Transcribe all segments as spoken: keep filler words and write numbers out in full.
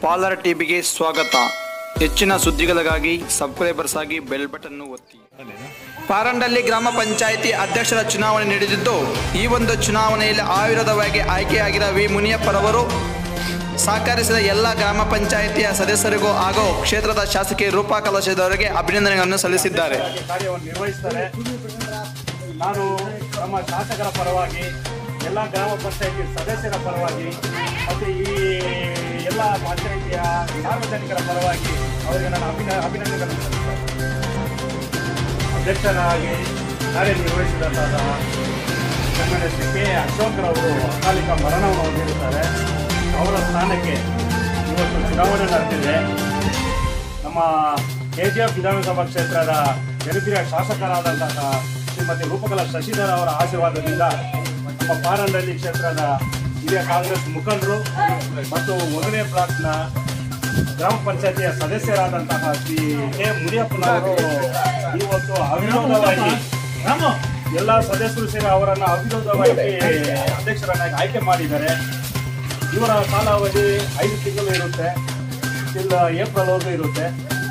ಪಾಲರ್ ಟಿವಿಗೆ ಸ್ವಾಗತ. ಹೆಚ್ಚಿನ ಸುದ್ದಿಗಳಿಗಾಗಿ ಸಬ್ಸ್ಕ್ರೈಬರ್ಸ್ ಆಗಿ ಬೆಲ್ ಬಟನ್ ಒತ್ತಿ. ಪಾರಂಡಳ್ಳಿ ಗ್ರಾಮ ಪಂಚಾಯಿತಿ ಅಧ್ಯಕ್ಷರ ಚುನಾವಣೆ ನಡೆದಿದ್ದು, ಈ ಒಂದು ಚುನಾವಣೆಯಲ್ಲಿ ಅವಿರೋಧವಾಗಿ ಆಯ್ಕೆಯಾಗಿರುವ ವಿ ಮುನಿಯಪ್ಪರವರು ಸಹಕರಿಸಿದ ಎಲ್ಲ ಗ್ರಾಮ ಪಂಚಾಯಿತಿಯ ಸದಸ್ಯರಿಗೂ ಹಾಗೂ ಕ್ಷೇತ್ರದ ಶಾಸಕಿ ರೂಪಾ ಕಲಶದವರಿಗೆ ಅಭಿನಂದನೆಗಳನ್ನು ಸಲ್ಲಿಸಿದ್ದಾರೆ. ಕಾರ್ಯವನ್ನು ನಿರ್ವಹಿಸುತ್ತಾರೆ. ನಾನು ನಮ್ಮ ಶಾಸಕರ ಪರವಾಗಿ, ಎಲ್ಲ ಗ್ರಾಮ ಪಂಚಾಯಿತಿ ಸದಸ್ಯರ ಪರವಾಗಿ ಮತ್ತು ಈ ಎಲ್ಲ ಪಂಚಾಯಿತಿಯ ಸಾರ್ವಜನಿಕರ ಪರವಾಗಿ ಅವರಿಗೆ ನಾನು ಅಭಿನ ಅಭಿನಂದನೆಗಳನ್ನು ಸಲ್ಲಿಸುತ್ತೇನೆ. ಅಧ್ಯಕ್ಷರಾಗಿ ಕಾರ್ಯನಿರ್ವಹಿಸಿದಂತಹ ಸನ್ಮಾನ್ಯ ಶ್ರೀ ಕೆ ಅಶೋಕ್ರವರು ಅಕಾಲಿಕ ಮರಣವನ್ನು ಹೊಂದಿರುತ್ತಾರೆ. ಅವರ ಸ್ಥಾನಕ್ಕೆ ಇವತ್ತು ಚುನಾವಣೆ ನಡೆದಿದೆ. ನಮ್ಮ ಕೆ ಜಿ ಎಫ್ ವಿಧಾನಸಭಾ ಕ್ಷೇತ್ರದ ಜನಪ್ರಿಯ ಶಾಸಕರಾದಂತಹ ಶ್ರೀಮತಿ ರೂಪಕಲಾ ಶಶಿಧರ್ ಅವರ ಆಶೀರ್ವಾದದಿಂದ ನಮ್ಮ ಪಾರಂಡಳ್ಳಿ ಕ್ಷೇತ್ರದ ಹಿರಿಯ ಕಾಂಗ್ರೆಸ್ ಮುಖಂಡರು ಮತ್ತು ಮೊದಲನೇ ಬ್ಲಾಕ್ನ ಗ್ರಾಮ ಪಂಚಾಯತಿಯ ಸದಸ್ಯರಾದಂತಹ ಶ್ರೀ ಕೆ ಮುನಿಯಪ್ಪನವರು ಇವತ್ತು ಅವಿರೋಧವಾಗಿ ಎಲ್ಲ ಸದಸ್ಯರು ಸೇರಿ ಅವರನ್ನು ಅವಿರೋಧವಾಗಿ ಅಧ್ಯಕ್ಷರನ್ನಾಗಿ ಆಯ್ಕೆ ಮಾಡಿದ್ದಾರೆ. ಇವರ ಕಾಲಾವಧಿ ಐದು ತಿಂಗಳು ಇರುತ್ತೆ, ಇಲ್ಲ ಏಪ್ರಿಲ್ ವರೆಗೂ ಇರುತ್ತೆ.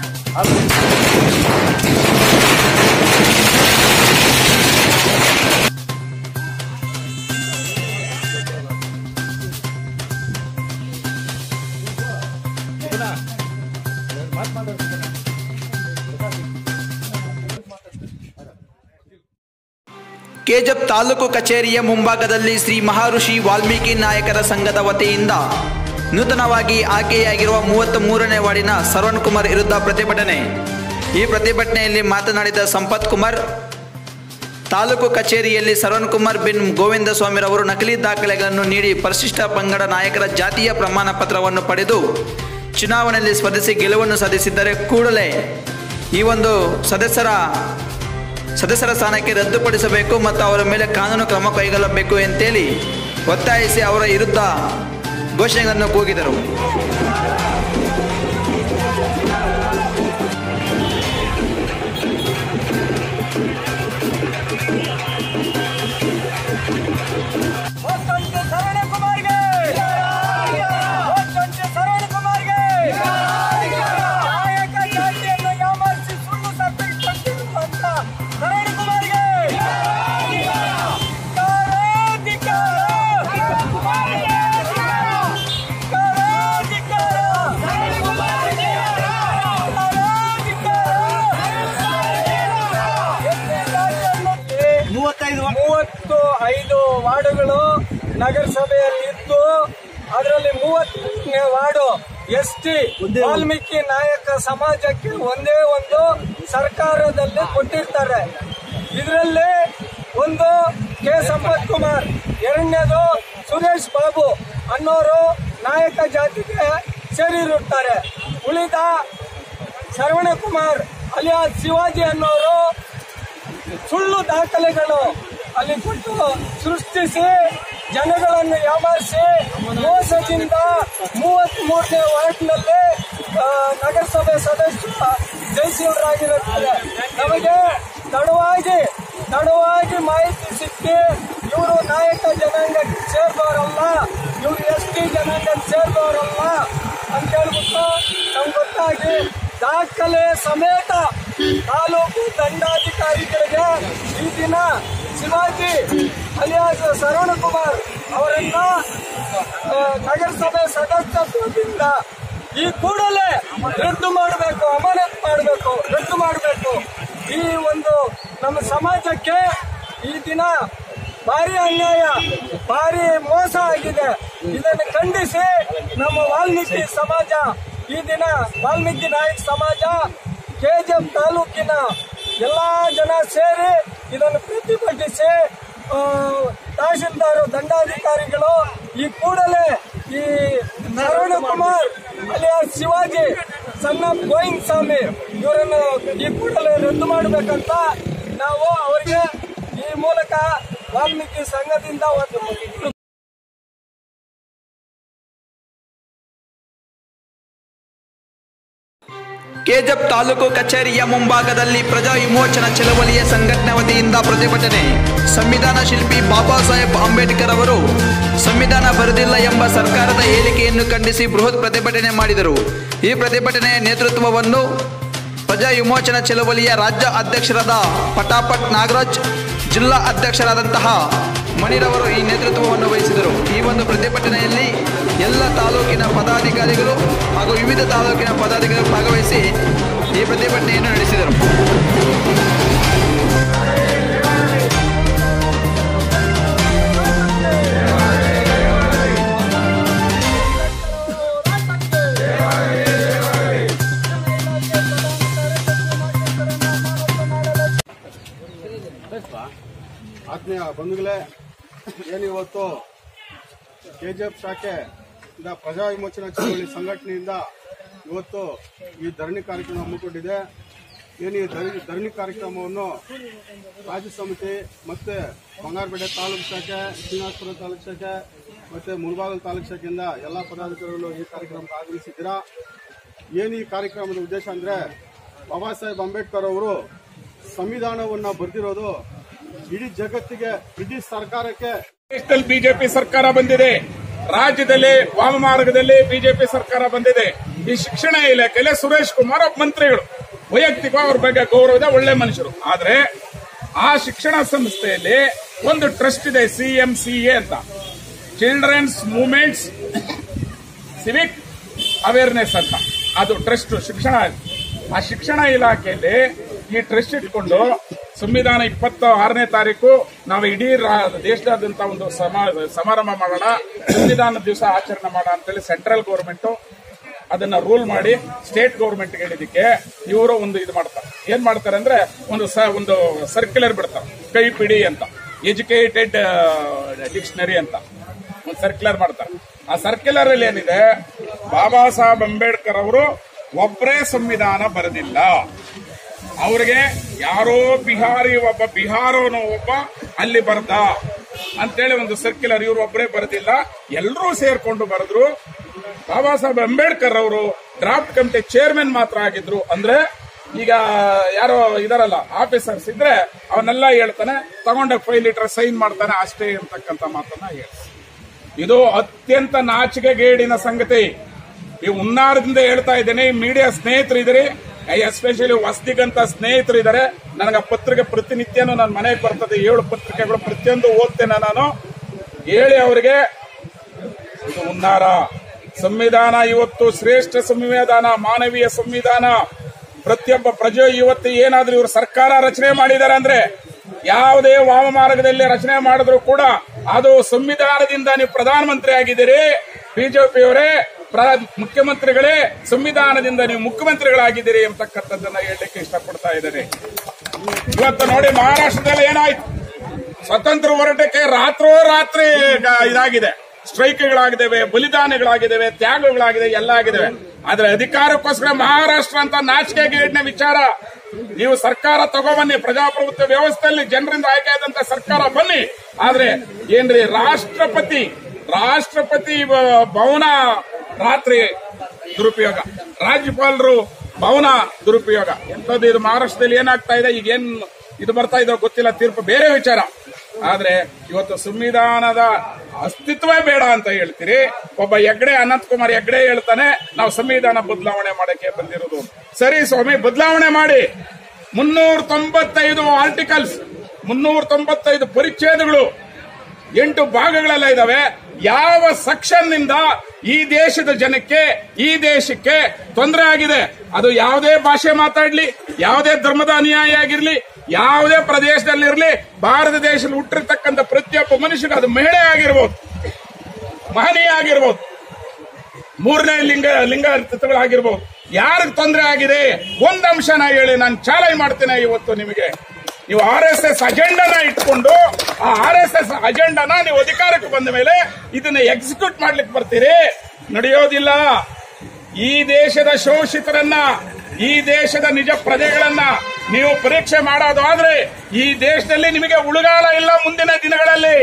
ಕೆಜೆಪ್ ತಾಲೂಕು ಕಚೇರಿಯ ಮುಂಭಾಗದಲ್ಲಿ ಶ್ರೀ ಮಹರ್ಷಿ ವಾಲ್ಮೀಕಿ ನಾಯಕರ ಸಂಘದ ವತಿಯಿಂದ ನೂತನವಾಗಿ ಆಯ್ಕೆಯಾಗಿರುವ ಮೂವತ್ತ್ ಮೂರನೇ ವಾರ್ಡಿನ ಶ್ರವಣ್ ಕುಮಾರ್ ವಿರುದ್ಧ ಪ್ರತಿಭಟನೆ. ಈ ಪ್ರತಿಭಟನೆಯಲ್ಲಿ ಮಾತನಾಡಿದ ಸಂಪತ್ ಕುಮಾರ್, ತಾಲೂಕು ಕಚೇರಿಯಲ್ಲಿ ಶ್ರವಣ್ ಕುಮಾರ್ ಬಿನ್ ಗೋವಿಂದ ಸ್ವಾಮಿರವರು ನಕಲಿ ದಾಖಲೆಗಳನ್ನು ನೀಡಿ ಪರಿಶಿಷ್ಟ ಪಂಗಡ ನಾಯಕರ ಜಾತಿಯ ಪ್ರಮಾಣ ಪತ್ರವನ್ನು ಪಡೆದು ಚುನಾವಣೆಯಲ್ಲಿ ಸ್ಪರ್ಧಿಸಿ ಗೆಲುವನ್ನು ಸಾಧಿಸಿದ್ದರೆ ಕೂಡಲೇ ಈ ಒಂದು ಸದಸ್ಯರ ಸದಸ್ಯರ ಸ್ಥಾನಕ್ಕೆ ರದ್ದುಪಡಿಸಬೇಕು ಮತ್ತು ಅವರ ಮೇಲೆ ಕಾನೂನು ಕ್ರಮ ಕೈಗೊಳ್ಳಬೇಕು ಅಂತೇಳಿ ಒತ್ತಾಯಿಸಿ ಅವರ ವಿರುದ್ಧ ಘೋಷಣೆಗಳನ್ನು ಕೂಗಿದರು. ಮೂವತ್ತು ಐದು ವಾರ್ಡುಗಳು ನಗರಸಭೆಯಲ್ಲಿ ಇದ್ದು, ಅದರಲ್ಲಿ ಮೂವತ್ತನೇ ವಾರ್ಡು ಎಸ್ ಟಿ ವಾಲ್ಮೀಕಿ ನಾಯಕ ಸಮಾಜಕ್ಕೆ ಒಂದೇ ಒಂದು ಸರ್ಕಾರದಲ್ಲಿ ಕೊಟ್ಟಿರ್ತಾರೆ. ಇದರಲ್ಲಿ ಒಂದು ಕೆ ಸಂಪತ್ ಕುಮಾರ್, ಎರಡನೇದು ಸುರೇಶ್ ಬಾಬು ಅನ್ನೋರು ನಾಯಕ ಜಾತಿಗೆ ಸೇರಿರುತ್ತಾರೆ. ಉಳಿದ ಶ್ರವಣ ಕುಮಾರ್ ಅಲಿಯಾಸ್ ಶಿವಾಜಿ ಅನ್ನೋರು ಸುಳ್ಳು ದಾಖಲೆಗಳು ಅಲ್ಲಿ ಕೊಟ್ಟು ಸೃಷ್ಟಿಸಿ ಜನಗಳನ್ನು ಯಾಮಾರಿಸಿ ಮೋಸದಿಂದ ಮೂವತ್ತ್ ಮೂರನೇ ವಾರ್ಡ್ನಲ್ಲಿ ನಗರಸಭೆ ಸದಸ್ಯ ಜಯಶೀಲರಾಗಿರುತ್ತಾರೆ. ನಮಗೆ ತಡವಾಗಿ ತಡವಾಗಿ ಮಾಹಿತಿ ಸಿಕ್ಕಿ ಇವರು ನಾಯಕ ಜನಾಂಗಕ್ಕೆ ಸೇರಿದವರಲ್ಲ, ಇವರು ಎಸ್ ಟಿ ಜನಾಂಗಕ್ಕೆ ಸೇರಿದವರಲ್ಲ ಅಂತ ಹೇಳ್ಬಿಟ್ಟು ನಮ್ಗೆ ಗೊತ್ತಾಗಿ ದಾಖಲೆ ಸಮೇತ ತಾಲೂಕು ದಂಡಾಧಿಕಾರಿಗಳಿಗೆ ಈ ದಿನ ಶಿವಾಜಿ ಅಲಿಯಾಸ್ ಶ್ರವಣ ಕುಮಾರ್ ಅವರನ್ನ ನಗರಸಭೆ ಸದಸ್ಯತ್ವದಿಂದ ಈ ಕೂಡಲೇ ರದ್ದು ಮಾಡಬೇಕು, ಅಮಾನತ್ ಮಾಡಬೇಕು, ರದ್ದು ಮಾಡಬೇಕು. ಈ ಒಂದು ನಮ್ಮ ಸಮಾಜಕ್ಕೆ ಈ ದಿನ ಭಾರಿ ಅನ್ಯಾಯ, ಭಾರಿ ಮೋಸ ಆಗಿದೆ. ಇದನ್ನು ಖಂಡಿಸಿ ನಮ್ಮ ವಾಲ್ಮೀಕಿ ಸಮಾಜ ಈ ದಿನ ವಾಲ್ಮೀಕಿ ನಾಯಕ ಸಮಾಜ ಕೆಜಿಎಫ್ ತಾಲೂಕಿನ ಎಲ್ಲಾ ಜನ ಸೇರಿ ಇದನ್ನು ಪ್ರತಿಭಟಿಸಿ ತಹಶೀಲ್ದಾರ್ ದಂಡಾಧಿಕಾರಿಗಳು ಈ ಕೂಡಲೇ ಈ ಶ್ರವಣ ಕುಮಾರ್ ಅಲಿಯಾಸ್ ಶಿವಾಜಿ ಸಣ್ಣ ಗೋವಿಂದ ಸ್ವಾಮಿ ಇವರನ್ನು ಈ ಕೂಡಲೇ ರದ್ದು ಮಾಡಬೇಕಂತ ನಾವು ಅವರಿಗೆ ಈ ಮೂಲಕ ವಾಲ್ಮೀಕಿ ಸಂಘದಿಂದ ಒಂದು ಕೆಜಪ್ ತಾಲೂಕು ಕಚೇರಿಯ ಮುಂಭಾಗದಲ್ಲಿ ಪ್ರಜಾ ವಿಮೋಚನಾ ಚಳವಳಿಯ ಸಂಘಟನೆ ವತಿಯಿಂದ ಪ್ರತಿಭಟನೆ. ಸಂವಿಧಾನ ಶಿಲ್ಪಿ ಬಾಬಾ ಸಾಹೇಬ್ ಅಂಬೇಡ್ಕರ್ ಅವರು ಸಂವಿಧಾನ ಬರೆದಿಲ್ಲ ಎಂಬ ಸರ್ಕಾರದ ಹೇಳಿಕೆಯನ್ನು ಖಂಡಿಸಿ ಬೃಹತ್ ಪ್ರತಿಭಟನೆ ಮಾಡಿದರು. ಈ ಪ್ರತಿಭಟನೆಯ ನೇತೃತ್ವವನ್ನು ಪ್ರಜಾ ವಿಮೋಚನಾ ಚಳವಳಿಯ ರಾಜ್ಯ ಅಧ್ಯಕ್ಷರಾದ ಪಟಾಪಟ್ ನಾಗರಾಜ್, ಜಿಲ್ಲಾ ಅಧ್ಯಕ್ಷರಾದಂತಹ ಮಣಿರವರು ಈ ನೇತೃತ್ವವನ್ನು ವಹಿಸಿದರು. ಈ ಒಂದು ಪ್ರತಿಭಟನೆಯಲ್ಲಿ ಎಲ್ಲ ತಾಲೂಕಿನ ಪದಾಧಿಕಾರಿಗಳು ಹಾಗೂ ವಿವಿಧ ತಾಲೂಕಿನ ಪದಾಧಿಕಾರಿಗಳು ಭಾಗವಹಿಸಿ ಈ ಪ್ರತಿಭಟನೆಯನ್ನು ನಡೆಸಿದರು. ಆತ್ಮೀಯ ಬಂಧುಗಳೇ, ಏನಿವತ್ತು ಕೆಜಿಎಫ್ ಶಾಖೆ ಪ್ರಜಾ ವಿಮೋಚನಾ ಚಳವಳಿ ಸಂಘಟನೆಯಿಂದ ಇವತ್ತು ಈ ಧರಣಿ ಕಾರ್ಯಕ್ರಮ ಹಮ್ಮಿಕೊಂಡಿದೆ. ಏನು ಈ ಧರಣಿ ಧರಣಿ ಕಾರ್ಯಕ್ರಮವನ್ನು ರಾಜ್ಯ ಸಮಿತಿ ಮತ್ತೆ ಬಂಗಾರಪೇಟೆ ತಾಲೂಕು ಶಾಖೆ, ಶ್ರೀನಿವಾಸಪುರ ತಾಲೂಕು ಶಾಖೆ ಮತ್ತೆ ಮುಳಬಾಗಿಲು ತಾಲೂಕು ಶಾಖೆಯಿಂದ ಎಲ್ಲ ಪದಾಧಿಕಾರಿಗಳು ಈ ಕಾರ್ಯಕ್ರಮಕ್ಕೆ ಆಗಮಿಸಿದ್ದೀರಾ. ಏನು ಈ ಕಾರ್ಯಕ್ರಮದ ಉದ್ದೇಶ ಅಂದ್ರೆ, ಬಾಬಾ ಸಾಹೇಬ್ ಅಂಬೇಡ್ಕರ್ ಅವರು ಸಂವಿಧಾನವನ್ನ ಬರೆದಿರೋದು ಇಡೀ ಜಗತ್ತಿಗೆ, ಬ್ರಿಟಿಷ್ ಸರ್ಕಾರಕ್ಕೆ. ದೇಶದಲ್ಲಿ ಬಿಜೆಪಿ ಸರ್ಕಾರ ಬಂದಿದೆ, ರಾಜ್ಯದಲ್ಲಿ ವಾಮಮಾರ್ಗದಲ್ಲಿ ಬಿಜೆಪಿ ಸರ್ಕಾರ ಬಂದಿದೆ. ಈ ಶಿಕ್ಷಣ ಇಲಾಖೆಯಲ್ಲಿ ಸುರೇಶ್ ಕುಮಾರ್ ಮಂತ್ರಿಗಳು, ವೈಯಕ್ತಿಕ ಅವ್ರ ಬಗ್ಗೆ ಗೌರವದ ಒಳ್ಳೆ ಮನುಷ್ಯರು. ಆದ್ರೆ ಆ ಶಿಕ್ಷಣ ಸಂಸ್ಥೆಯಲ್ಲಿ ಒಂದು ಟ್ರಸ್ಟ್ ಇದೆ, ಸಿ ಎಂ ಸಿ ಎ ಅಂತ, ಚಿಲ್ಡ್ರನ್ಸ್ ಮೂವ್ಮೆಂಟ್ಸ್ ಸಿವಿಕ್ ಅವೇರ್ನೆಸ್ ಅಂತ. ಅದು ಟ್ರಸ್ಟ್ ಶಿಕ್ಷಣ. ಆ ಶಿಕ್ಷಣ ಇಲಾಖೆಯಲ್ಲಿ ಈ ಟ್ರಸ್ಟ್ ಇಟ್ಕೊಂಡು ಸಂವಿಧಾನ ಇಪ್ಪತ್ತ ಆರನೇ ತಾರೀಕು ನಾವು ಇಡೀ ದೇಶದಾದ್ಯಂತ ಒಂದು ಸಮಾರಂಭ ಮಾಡೋಣ, ಸಂವಿಧಾನ ದಿವಸ ಆಚರಣೆ ಮಾಡೋಣ ಅಂತೇಳಿ ಸೆಂಟ್ರಲ್ ಗೌರ್ಮೆಂಟ್ ಅದನ್ನ ರೂಲ್ ಮಾಡಿ ಸ್ಟೇಟ್ ಗೌರ್ಮೆಂಟ್ ಹೇಳಿದಕ್ಕೆ ಇವರು ಒಂದು ಇದು ಮಾಡ್ತಾರೆ. ಏನ್ ಮಾಡ್ತಾರೆ ಅಂದ್ರೆ ಒಂದು ಒಂದು ಸರ್ಕ್ಯುಲರ್ ಬಿಡ್ತಾರೆ, ಕೈ ಪಿಡಿ ಅಂತ, ಎಜುಕೇಟೆಡ್ ಡಿಕ್ಷನರಿ ಅಂತ ಒಂದು ಸರ್ಕ್ಯುಲರ್ ಮಾಡ್ತಾರೆ. ಆ ಸರ್ಕ್ಯುಲರ್ ಅಲ್ಲಿ ಏನಿದೆ, ಬಾಬಾ ಸಾಹೇಬ್ ಅಂಬೇಡ್ಕರ್ ಅವರು ಒಬ್ಬರೇ ಸಂವಿಧಾನ ಬರೆದಿಲ್ಲ, ಅವ್ರಿಗೆ ಯಾರೋ ಬಿಹಾರಿ ಒಬ್ಬ ಬಿಹಾರವನು ಒಬ್ಬ ಅಲ್ಲಿ ಬರ್ದ ಅಂತೇಳಿ ಒಂದು ಸರ್ಕ್ಯುಲರ್ ಇವರು ಒಬ್ಬರೇ ಬರೆದಿಲ್ಲ, ಎಲ್ಲರೂ ಸೇರ್ಕೊಂಡು ಬರೆದ್ರು. ಬಾಬಾ ಸಾಹೇಬ್ ಅಂಬೇಡ್ಕರ್ ಅವರು ಡ್ರಾಫ್ಟ್ ಕಮಿಟಿ ಚೇರ್ಮನ್ ಮಾತ್ರ ಆಗಿದ್ರು. ಅಂದ್ರೆ ಈಗ ಯಾರೋ ಇದಾರಲ್ಲ ಆಫೀಸರ್ಸ್ ಇದ್ರೆ ಅವನ್ನೆಲ್ಲ ಹೇಳ್ತಾನೆ, ತಗೊಂಡ ಫೈವ್ ಲೀಟರ್ ಸೈನ್ ಮಾಡ್ತಾನೆ ಅಷ್ಟೇ ಅಂತಕ್ಕಂಥ ಮಾತನ್ನ ಹೇಳಿ. ಇದು ಅತ್ಯಂತ ನಾಚಿಕೆಗೇಡಿನ ಸಂಗತಿ. ಈ ಹುನ್ನಾರದಿಂದ ಹೇಳ್ತಾ ಇದ್ದೇನೆ. ಮೀಡಿಯಾ ಸ್ನೇಹಿತರು ಇದ್ರಿ, ಎಸ್ಪೆಷಲಿ ಹೊಸದಿಗಂತ ಸ್ನೇಹಿತರು ಇದ್ದಾರೆ. ನನಗೆ ಪತ್ರಿಕೆ ಪ್ರತಿನಿತ್ಯನೂ ನನ್ನ ಮನೆಗೆ ಬರ್ತದೆ, ಏಳು ಪತ್ರಿಕೆಗಳು ಪ್ರತಿಯೊಂದು ಓದ್ತೇನೆ ನಾನು. ಹೇಳಿ ಅವರಿಗೆ, ಇದು ಹುನ್ನಾರ. ಸಂವಿಧಾನ ಇವತ್ತು ಶ್ರೇಷ್ಠ ಸಂವಿಧಾನ, ಮಾನವೀಯ ಸಂವಿಧಾನ. ಪ್ರತಿಯೊಬ್ಬ ಪ್ರಜೆ ಇವತ್ತು ಏನಾದ್ರೂ ಇವರು ಸರ್ಕಾರ ರಚನೆ ಮಾಡಿದ್ದಾರೆ ಅಂದ್ರೆ, ಯಾವುದೇ ವಾಮಮಾರ್ಗದಲ್ಲಿ ರಚನೆ ಮಾಡಿದ್ರು ಕೂಡ ಅದು ಸಂವಿಧಾನದಿಂದ ನೀವು ಪ್ರಧಾನಮಂತ್ರಿ ಆಗಿದ್ದೀರಿ. ಬಿಜೆಪಿಯವರೇ, ಮುಖ್ಯಮಂತ್ರಿಗಳೇ, ಸಂವಿಧಾನದಿಂದ ನೀವು ಮುಖ್ಯಮಂತ್ರಿಗಳಾಗಿದ್ದೀರಿ ಎಂಬತಕ್ಕಂಥದ್ದನ್ನ ಹೇಳಲಿಕ್ಕೆ ಇಷ್ಟಪಡ್ತಾ ಇದ್ದಾರೆ. ಇವತ್ತು ನೋಡಿ, ಮಹಾರಾಷ್ಟ್ರದಲ್ಲಿ ಏನಾಯ್ತು, ಸ್ವತಂತ್ರ ಹೋರಾಟಕ್ಕೆ ರಾತ್ರೋ ರಾತ್ರಿ ಇದಾಗಿದೆ, ಸ್ಟ್ರೈಕ್ಗಳಾಗಿದ್ದೇವೆ, ಬಲಿದಾನಗಳಾಗಿದ್ದೇವೆ, ತ್ಯಾಗಗಳಾಗಿದೆ, ಎಲ್ಲ ಆಗಿದ್ದೇವೆ. ಆದ್ರೆ ಅಧಿಕಾರಕ್ಕೋಸ್ಕರ ಮಹಾರಾಷ್ಟ್ರ ಅಂತ ನಾಚಿಕೆಗೇಡಿನ ವಿಚಾರ. ನೀವು ಸರ್ಕಾರ ತಗೋಬನ್ನಿ, ಪ್ರಜಾಪ್ರಭುತ್ವ ವ್ಯವಸ್ಥೆಯಲ್ಲಿ ಜನರಿಂದ ಆಯ್ಕೆ ಆದಂತ ಸರ್ಕಾರ ಬನ್ನಿ. ಆದ್ರೆ ಏನ್ರಿ, ರಾಷ್ಟ್ರಪತಿ ರಾಷ್ಟ್ರಪತಿ ಭವನ ರಾತ್ರಿ ದುರುಪಯೋಗ, ರಾಜ್ಯಪಾಲರು ಭವನ ದುರುಪಯೋಗ, ಎಂತದ್ದು ಇದು ಮಹಾರಾಷ್ಟ್ರದಲ್ಲಿ ಏನಾಗ್ತಾ ಇದೆ, ಈಗ ಏನ್ ಇದು ಬರ್ತಾ ಇದೋ ಗೊತ್ತಿಲ್ಲ, ತೀರ್ಪು ಬೇರೆ ವಿಚಾರ. ಆದ್ರೆ ಇವತ್ತು ಸಂವಿಧಾನದ ಅಸ್ತಿತ್ವವೇ ಬೇಡ ಅಂತ ಹೇಳ್ತೀರಿ. ಒಬ್ಬ ಹೆಗ್ಡೆ, ಅನಂತ್ ಕುಮಾರ್ ಹೆಗ್ಡೆ ಹೇಳ್ತಾನೆ, ನಾವು ಸಂವಿಧಾನ ಬದಲಾವಣೆ ಮಾಡಕ್ಕೆ ಬಂದಿರೋದು. ಸರಿ ಸ್ವಾಮಿ, ಬದಲಾವಣೆ ಮಾಡಿ. ಮುನ್ನೂರ ತೊಂಬತ್ತೈದು ಆರ್ಟಿಕಲ್ಸ್, ಮುನ್ನೂರ ತೊಂಬತ್ತೈದು ಪರಿಚ್ಛೇದಗಳು, ಎಂಟು ಭಾಗಗಳೆಲ್ಲ ಇದಾವೆ. ಯಾವ ಸೆಕ್ಷನ್ ನಿಂದ ಈ ದೇಶದ ಜನಕ್ಕೆ, ಈ ದೇಶಕ್ಕೆ ತೊಂದರೆ ಆಗಿದೆ, ಅದು ಯಾವುದೇ ಭಾಷೆ ಮಾತಾಡ್ಲಿ, ಯಾವುದೇ ಧರ್ಮದ ಅನ್ಯಾಯ ಆಗಿರ್ಲಿ, ಯಾವುದೇ ಪ್ರದೇಶದಲ್ಲಿರಲಿ, ಭಾರತ ದೇಶದಲ್ಲಿ ಹುಟ್ಟಿರ್ತಕ್ಕಂಥ ಪ್ರತಿಯೊಬ್ಬ ಮನುಷ್ಯಗೆ, ಅದು ಮಹಿಳೆ ಆಗಿರ್ಬೋದು, ಮಹನೀಯ ಆಗಿರ್ಬೋದು, ಮೂರನೇ ಲಿಂಗ ಲಿಂಗಾಯತಗಳಾಗಿರ್ಬೋದು, ಯಾರಿಗೆ ತೊಂದರೆ ಆಗಿದೆ ಒಂದ್ ಅಂಶನ ಹೇಳಿ, ನಾನು ಚಾಲೆಂಜ್ ಮಾಡ್ತೇನೆ ಇವತ್ತು ನಿಮಗೆ. ನೀವು ಆರ್ ಎಸ್ ಎಸ್ ಅಜೆಂಡಾನ ಇಟ್ಕೊಂಡು, ಆ ಆರ್ ಎಸ್ ಎಸ್ ಅಜೆಂಡಾನ ನೀವು ಅಧಿಕಾರಕ್ಕೆ ಬಂದ ಮೇಲೆ ಇದನ್ನ ಎಕ್ಸಿಕ್ಯೂಟ್ ಮಾಡ್ಲಿಕ್ಕೆ ಬರ್ತೀರಿ, ನಡೆಯೋದಿಲ್ಲ. ಈ ದೇಶದ ಶೋಷಿತರನ್ನ, ಈ ದೇಶದ ನಿಜ ಪ್ರಜೆಗಳನ್ನ ನೀವು ಪರೀಕ್ಷೆ ಮಾಡೋದಾದ್ರೆ ಈ ದೇಶದಲ್ಲಿ ನಿಮಗೆ ಉಳುಗಾಲ ಇಲ್ಲ. ಮುಂದಿನ ದಿನಗಳಲ್ಲಿ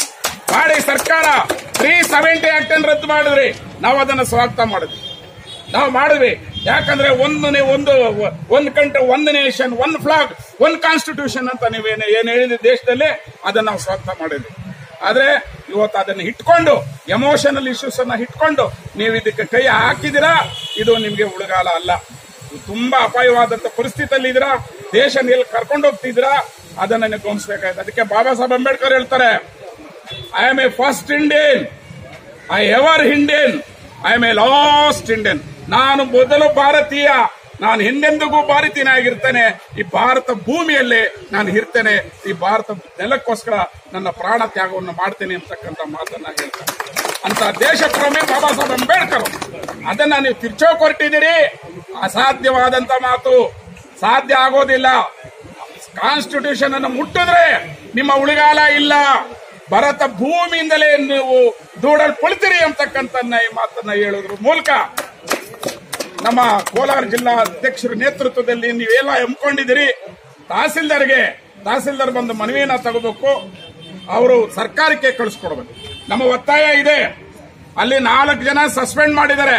ಮಾಡಿ ಸರ್ಕಾರ ತ್ರೀ ಸೆವೆಂಟಿ ಆಕ್ಟ್ ಅನ್ನು ರದ್ದು ಮಾಡಿದ್ರಿ, ನಾವು ಅದನ್ನು ಸ್ವಾಗತ ಮಾಡಿದ್ವಿ. ನಾವು ಮಾಡಿದ್ವಿ. ಯಾಕಂದ್ರೆ ಒಂದನೇ ಒಂದು ಒಂದು ಕಂಟ್ರಿ, ಒಂದು nation, one flag, one constitution ಅಂತ ನೀವೇನು ಏನ್ ಹೇಳಿದ ದೇಶದಲ್ಲಿ ಅದನ್ನ ನಾವು ಸ್ವಾಗತ ಮಾಡಿದ್ವಿ. ಆದ್ರೆ ಇವತ್ತು ಅದನ್ನ ಇಟ್ಕೊಂಡು ಎಮೋಷನಲ್ ಇಶ್ಯೂಸ್ ಅನ್ನ ಇಟ್ಕೊಂಡು ನೀವು ಇದಕ್ಕೆ ಕೈ ಹಾಕಿದಿರಾ, ಇದು ನಿಮ್ಗೆ ಉಳಗಾಲ ಅಲ್ಲ. ತುಂಬಾ ಅಪಾಯವಾದಂತ ಪರಿಸ್ಥಿತಿಯಲ್ಲಿ ಇದ್ದೀರಾ, ದೇಶ ಎಲ್ಲಿ ಕರ್ಕೊಂಡು ಹೋಗ್ತಿದ್ದೀರಾ, ಅದನ್ನ ನೀವು ಗಮನಿಸಬೇಕಾಯ್ತು. ಅದಕ್ಕೆ ಬಾಬಾ ಸಾಹೇಬ್ ಅಂಬೇಡ್ಕರ್ ಹೇಳ್ತಾರೆ, I am a first Indian, I ever Indian, I am a last Indian. ನಾನು ಮೊದಲು ಭಾರತೀಯ, ನಾನು ಹಿಂದೆಂದಿಗೂ ಭಾರತೀಯನಾಗಿರ್ತೇನೆ. ಈ ಭಾರತ ಭೂಮಿಯಲ್ಲಿ ನಾನು ಇರ್ತೇನೆ, ಈ ಭಾರತ ನೆಲಕ್ಕೋಸ್ಕರ ನನ್ನ ಪ್ರಾಣ ತ್ಯಾಗವನ್ನು ಮಾಡ್ತೇನೆ ಅಂತಕ್ಕಂಥ ಮಾತನ್ನ ಹೇಳ್ತಾರೆ. ಅಂತ ದೇಶ ಪ್ರೇಮಿ ಬಾಬಾ ಸಾಹೇಬ್ ಅಂಬೇಡ್ಕರ್. ಅದನ್ನ ನೀವು ತಿರ್ಚೋಕ್ ಹೊರಟಿದ್ದೀರಿ. ಅಸಾಧ್ಯವಾದಂತ ಮಾತು, ಸಾಧ್ಯ ಆಗೋದಿಲ್ಲ. ಕಾನ್ಸ್ಟಿಟ್ಯೂಷನ್ ಅನ್ನು ಮುಟ್ಟಿದ್ರೆ ನಿಮ್ಮ ಉಳಿಗಾಲ ಇಲ್ಲ. ಭಾರತ ಭೂಮಿಯಿಂದಲೇ ನೀವು ದೂಡಲ್ಪಡ್ತೀರಿ ಅಂತಕ್ಕಂಥ ಈ ಮಾತನ್ನ ಹೇಳೋದ್ರ ಮೂಲಕ ನಮ್ಮ ಕೋಲಾರ ಜಿಲ್ಲಾ ಅಧ್ಯಕ್ಷರ ನೇತೃತ್ವದಲ್ಲಿ ನೀವೆಲ್ಲ ಹಮ್ಮಿಕೊಂಡಿದ್ದೀರಿ. ತಹಸೀಲ್ದಾರ್ಗೆ ತಹಸೀಲ್ದಾರ್ ಬಂದು ಮನವಿಯನ್ನ ತಗೋಬೇಕು, ಅವರು ಸರ್ಕಾರಕ್ಕೆ ಕಳಿಸ್ಕೊಡ್ಬೇಕು. ನಮ್ಮ ಒತ್ತಾಯ ಇದೆ. ಅಲ್ಲಿ ನಾಲ್ಕು ಜನ ಸಸ್ಪೆಂಡ್ ಮಾಡಿದ್ದಾರೆ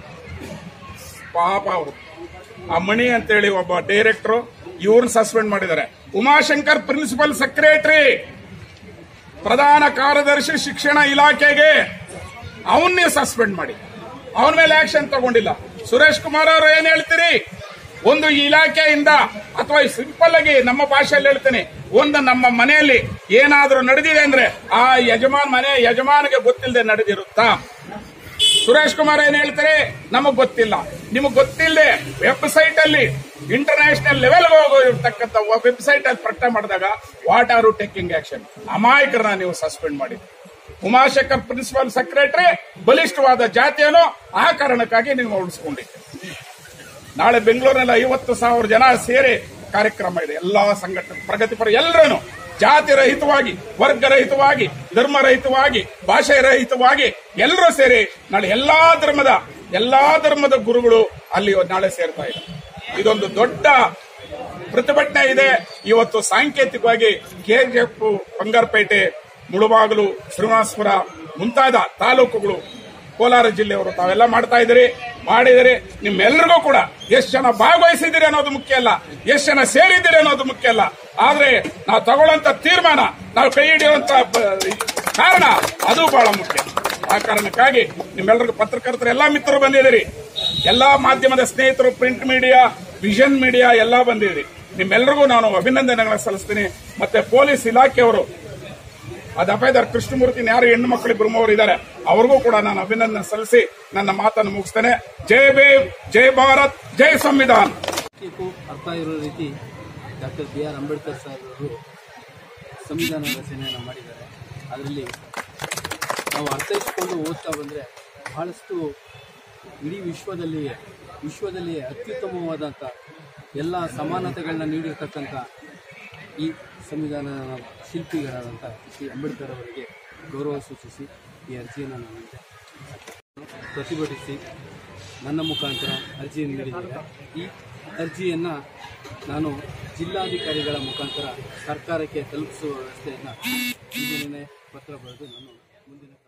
ಪಾಪ. ಅವರು ಆ ಮಣಿ ಅಂತೇಳಿ ಒಬ್ಬ ಡೈರೆಕ್ಟರ್, ಇವ್ರನ್ನ ಸಸ್ಪೆಂಡ್ ಮಾಡಿದ್ದಾರೆ. ಉಮಾಶಂಕರ್ ಪ್ರಿನ್ಸಿಪಲ್ ಸೆಕ್ರೆಟರಿ, ಪ್ರಧಾನ ಕಾರ್ಯದರ್ಶಿ ಶಿಕ್ಷಣ ಇಲಾಖೆಗೆ, ಅವನ್ನೇ ಸಸ್ಪೆಂಡ್ ಮಾಡಿ ಅವನ ಮೇಲೆ ಆಕ್ಷನ್ ತಗೊಂಡಿಲ್ಲ. ಸುರೇಶ್ ಕುಮಾರ್ ಅವರು ಏನ್ ಹೇಳ್ತೀರಿ? ಒಂದು ಇಲಾಖೆಯಿಂದ ಅಥವಾ ಸಿಂಪಲ್ ಆಗಿ ನಮ್ಮ ಭಾಷೆಯಲ್ಲಿ ಹೇಳ್ತೇನೆ, ಒಂದು ನಮ್ಮ ಮನೆಯಲ್ಲಿ ಏನಾದ್ರೂ ನಡೆದಿದೆ ಅಂದ್ರೆ ಆ ಯಜಮಾನ್ ಮನೆ ಯಜಮಾನಿಗೆ ಗೊತ್ತಿಲ್ಲದೆ ನಡೆದಿರುತ್ತಾ? ಸುರೇಶ್ ಕುಮಾರ್ ಏನ್ ಹೇಳ್ತಾರೆ? ನಮಗ್ ಗೊತ್ತಿಲ್ಲ. ನಿಮಗ್ ಗೊತ್ತಿಲ್ಲದೆ ವೆಬ್ಸೈಟ್ ಅಲ್ಲಿ ಇಂಟರ್ನ್ಯಾಷನಲ್ ಲೆವೆಲ್ ಹೋಗಿರ್ತಕ್ಕಂಥ ವೆಬ್ಸೈಟ್ ಅಲ್ಲಿ ಪ್ರಕಟಣೆ ಮಾಡಿದಾಗ what are you taking action? ಅಮಾಯಕರನ್ನ ನೀವು ಸಸ್ಪೆಂಡ್ ಮಾಡಿ. ಉಮಾಶಂಕರ್ ಪ್ರಿನ್ಸಿಪಲ್ ಸೆಕ್ರೆಟರಿ ಬಲಿಷ್ಠವಾದ ಜಾತಿಯನ್ನು ಆ ಕಾರಣಕ್ಕಾಗಿ ನೀವು ಉಳಿಸ್ಕೊಂಡಿದ್ದೀರಿ. ನಾಳೆ ಬೆಂಗಳೂರಿನಲ್ಲಿ ಐವತ್ತು ಸಾವಿರ ಜನ ಸೇರಿ ಕಾರ್ಯಕ್ರಮ ಇದೆ. ಎಲ್ಲಾ ಸಂಘಟನೆ, ಪ್ರಗತಿಪರ ಎಲ್ಲರೂ ಜಾತಿ ರಹಿತವಾಗಿ, ವರ್ಗ ರಹಿತವಾಗಿ, ಧರ್ಮ ರಹಿತವಾಗಿ, ಭಾಷೆ ರಹಿತವಾಗಿ ಎಲ್ಲರೂ ಸೇರಿ ನಾಳೆ ಎಲ್ಲಾ ಧರ್ಮದ ಎಲ್ಲಾ ಧರ್ಮದ ಗುರುಗಳು ಅಲ್ಲಿ ನಾಳೆ ಸೇರ್ತಾ ಇದ್ದಾರೆ. ಇದೊಂದು ದೊಡ್ಡ ಪ್ರತಿಭಟನೆ ಇದೆ. ಇವತ್ತು ಸಾಂಕೇತಿಕವಾಗಿ ಕೆಜಿಎಫ್, ಬಂಗಾರಪೇಟೆ, ಮುಳುಬಾಗಿಲು, ಶ್ರೀನಿವಾಸಪುರ ಮುಂತಾದ ತಾಲೂಕುಗಳು, ಕೋಲಾರ ಜಿಲ್ಲೆಯವರು ತಾವೆಲ್ಲ ಮಾಡ್ತಾ ಇದ್ದೀರಿ, ಮಾಡಿದಿರಿ. ನಿಮ್ಮೆಲ್ಲರಿಗೂ ಕೂಡ ಎಷ್ಟು ಜನ ಭಾಗವಹಿಸಿದಿರಿ ಅನ್ನೋದು ಮುಖ್ಯ ಅಲ್ಲ, ಎಷ್ಟು ಜನ ಸೇರಿದ್ದೀರಿ ಅನ್ನೋದು ಮುಖ್ಯ ಅಲ್ಲ. ಆದ್ರೆ ನಾವು ತಗೊಳ್ಳೋಂತ ತೀರ್ಮಾನ, ನಾವು ಕೈ ಹಿಡಿಯುವಂತ ಕಾರಣ, ಅದು ಬಹಳ ಮುಖ್ಯ. ಆ ಕಾರಣಕ್ಕಾಗಿ ನಿಮ್ಮೆಲ್ಲರಿಗೂ ಪತ್ರಕರ್ತರು ಎಲ್ಲಾ ಮಿತ್ರರು ಬಂದಿದ್ದೀರಿ, ಎಲ್ಲಾ ಮಾಧ್ಯಮದ ಸ್ನೇಹಿತರು, ಪ್ರಿಂಟ್ ಮೀಡಿಯಾ, ವಿಷನ್ ಮೀಡಿಯಾ ಎಲ್ಲಾ ಬಂದಿದ್ದೀರಿ. ನಿಮ್ಮೆಲ್ಲರಿಗೂ ನಾನು ಅಭಿನಂದನೆಗಳನ್ನು ಸಲ್ಲಿಸ್ತೀನಿ. ಮತ್ತೆ ಪೊಲೀಸ್ ಇಲಾಖೆಯವರು, ಆ ದಫೇದಾರ್ ಕೃಷ್ಣಮೂರ್ತಿ ಯಾರು ಹೆಣ್ಣು ಮಕ್ಕಳಿಗೆ ಬ್ರಹ್ಮವರು ಇದ್ದಾರೆ, ಅವ್ರಿಗೂ ಕೂಡ ನಾನು ಅಭಿನಂದನೆ ಸಲ್ಲಿಸಿ ನನ್ನ ಮಾತನ್ನು ಮುಗಿಸ್ತೇನೆ. ಜೈ ಭೀಮ್, ಜೈ ಭಾರತ್, ಜೈ ಸಂವಿಧಾನ. ಅರ್ಥ ಇರೋ ರೀತಿ doctor B R Ambedkar sir ಅವರು ಸಂವಿಧಾನ ರಚನೆಯನ್ನು ಮಾಡಿದ್ದಾರೆ. ಅದರಲ್ಲಿ ನಾವು ಅರ್ಥೈಸಿಕೊಂಡು ಓದ್ತಾ ಬಂದರೆ ಬಹಳಷ್ಟು ಇಡೀ ವಿಶ್ವದಲ್ಲಿಯೇ ವಿಶ್ವದಲ್ಲಿಯೇ ಅತ್ಯುತ್ತಮವಾದಂಥ ಎಲ್ಲ ಸಮಾನತೆಗಳನ್ನ ನೀಡಿರ್ತಕ್ಕಂಥ ಈ ಸಂವಿಧಾನ ಶಿಲ್ಪಿಗಳಾದಂಥ ಶ್ರೀ ಅಂಬೇಡ್ಕರ್ ಅವರಿಗೆ ಗೌರವ ಸೂಚಿಸಿ ಈ ಅರ್ಜಿಯನ್ನು ನಾನು ಪ್ರತಿಭಟಿಸಿ ನನ್ನ ಮುಖಾಂತರ ಅರ್ಜಿಯನ್ನು ನೀಡಿದ್ದೇನೆ. ಈ ಅರ್ಜಿಯನ್ನು ನಾನು ಜಿಲ್ಲಾಧಿಕಾರಿಗಳ ಮುಖಾಂತರ ಸರ್ಕಾರಕ್ಕೆ ತಲುಪಿಸುವ ವ್ಯವಸ್ಥೆಯನ್ನು ಈ ದಿನವೇ ಪತ್ರ ಬರೆದು ನಾನು ಮುಂದಿನ